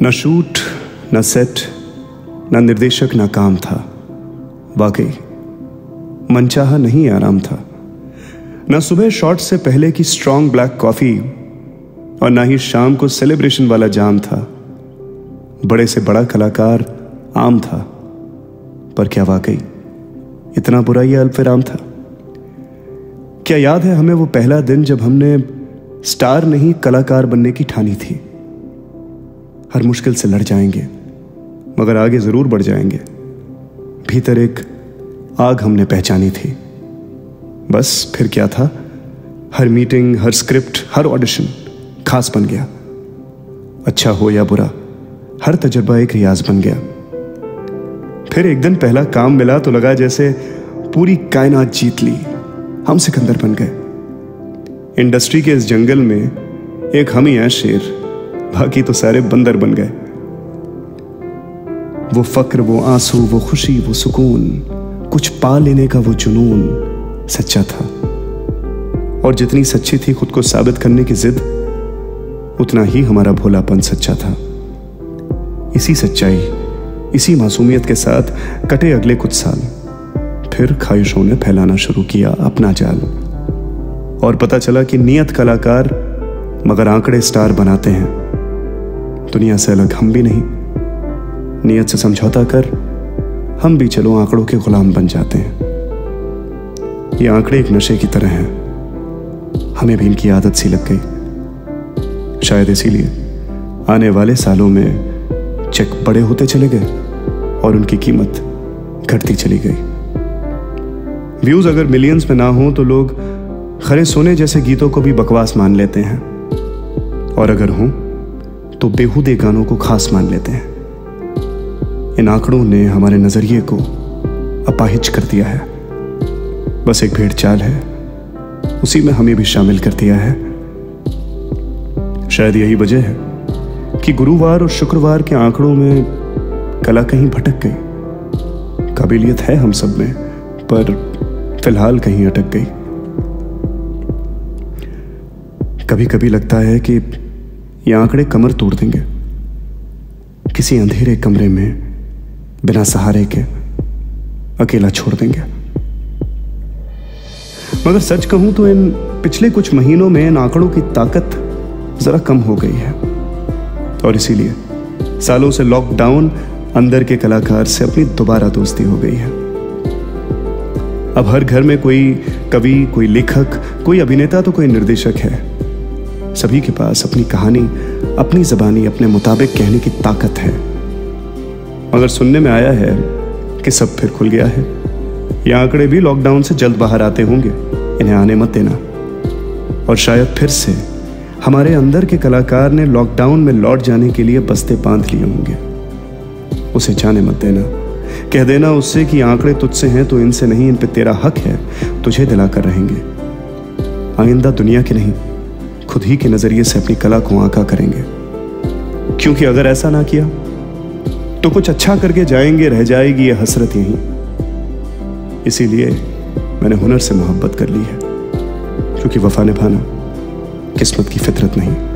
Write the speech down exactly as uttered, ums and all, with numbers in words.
न शूट, न सेट, न निर्देशक, न काम था। वाकई मनचाहा नहीं आराम था। न सुबह शॉट से पहले की स्ट्रॉन्ग ब्लैक कॉफी और ना ही शाम को सेलिब्रेशन वाला जाम था। बड़े से बड़ा कलाकार आम था, पर क्या वाकई इतना बुरा ये अल्पविराम था? क्या याद है हमें वो पहला दिन जब हमने स्टार नहीं कलाकार बनने की ठानी थी? हर मुश्किल से लड़ जाएंगे मगर आगे जरूर बढ़ जाएंगे। भीतर एक आग हमने पहचानी थी। बस फिर क्या था, हर मीटिंग, हर स्क्रिप्ट, हर ऑडिशन खास बन गया। अच्छा हो या बुरा, हर तजुर्बा एक रियाज बन गया। फिर एक दिन पहला काम मिला तो लगा जैसे पूरी कायनात जीत ली। हम सिकंदर बन गए। इंडस्ट्री के इस जंगल में एक हम ही हैं शेर, बाकी तो सारे बंदर बन गए। वो फक्र, वो आंसू, वो खुशी, वो सुकून, कुछ पा लेने का वो जुनून सच्चा था। और जितनी सच्ची थी खुद को साबित करने की जिद, उतना ही हमारा भोलापन सच्चा था। इसी सच्चाई, इसी मासूमियत के साथ कटे अगले कुछ साल। फिर ख्वाहिशों ने फैलाना शुरू किया अपना जाल। और पता चला कि नियत कलाकार मगर आंकड़े स्टार बनाते हैं। दुनिया से अलग हम भी नहीं। नियत से समझौता कर हम भी चलो आंकड़ों के गुलाम बन जाते हैं। ये आंकड़े एक नशे की तरह हैं। हमें भी इनकी आदत सी लग गई। शायद इसीलिए आने वाले सालों में चेक बड़े होते चले गए और उनकी कीमत घटती चली गई। व्यूज अगर मिलियंस में ना हो तो लोग खरे सोने जैसे गीतों को भी बकवास मान लेते हैं, और अगर हों तो बेहुदे गानों को खास मान लेते हैं। इन आंकड़ों ने हमारे नजरिए को अपाहिज कर दिया है। बस एक भेड़ चाल है, उसी में हमें भी शामिल कर दिया है। शायद यही वजह है कि गुरुवार और शुक्रवार के आंकड़ों में कला कहीं भटक गई। काबिलियत है हम सब में, पर फिलहाल कहीं अटक गई। कभी कभी लगता है कि ये आंकड़े कमर तोड़ देंगे। किसी अंधेरे कमरे में बिना सहारे के अकेला छोड़ देंगे। मगर सच कहूं तो इन पिछले कुछ महीनों में इन आंकड़ों की ताकत जरा कम हो गई है। और इसीलिए सालों से लॉकडाउन अंदर के कलाकार से अपनी दोबारा दोस्ती हो गई है। अब हर घर में कोई कवि, कोई लेखक, कोई अभिनेता तो कोई निर्देशक है। सभी के पास अपनी कहानी, अपनी ज़बानी, अपने मुताबिक कहने की ताकत है। मगर सुनने में आया है कि सब फिर खुल गया है। ये आंकड़े भी लॉकडाउन से जल्द बाहर आते होंगे, इन्हें आने मत देना। और शायद फिर से हमारे अंदर के कलाकार ने लॉकडाउन में लौट जाने के लिए बस्ते बांध लिए होंगे। उसे जाने मत देना। कह देना उससे कि आंकड़े तुझसे हैं तो इनसे नहीं, इन पे तेरा हक है, तुझे दिलाकर रहेंगे। आइंदा दुनिया के नहीं, खुद ही के नजरिए से अपनी कला को आंका करेंगे। क्योंकि अगर ऐसा ना किया तो कुछ अच्छा करके जाएंगे, रह जाएगी ये हसरत यहीं। इसीलिए मैंने हुनर से मोहब्बत कर ली है, क्योंकि वफा निभाना किस्मत की फितरत नहीं।